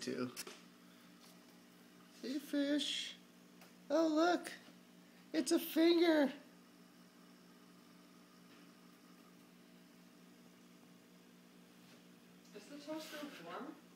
to. Hey, fish. Oh, look. It's a finger. Is the toaster warm?